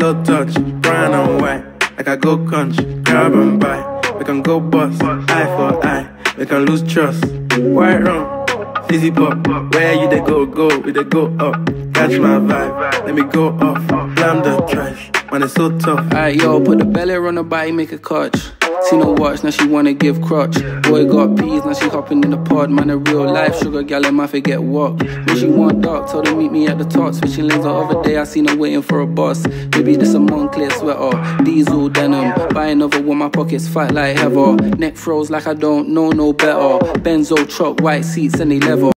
slow touch, brown and white. Like I go country, grab and buy. We can go bust, eye for eye. We can lose trust. White rum, fizzy pop. Where you they go, we they go up. Catch my vibe, let me go off. Blam the trash, man it's so tough. Alright yo, put the belly on the body, make a catch. Seen her watch, now she wanna give crutch. Boy got peas, now she hopping in the pod. Man a real life sugar gal, and my forget what. When she want dark, told her meet me at the top. Switching lanes the other day, I seen her waiting for a bus. Maybe this a Moncler sweater, diesel denim. Buy another one, my pockets fat like heather. Neck froze like I don't know no better. Benzo truck, white seats and they leather.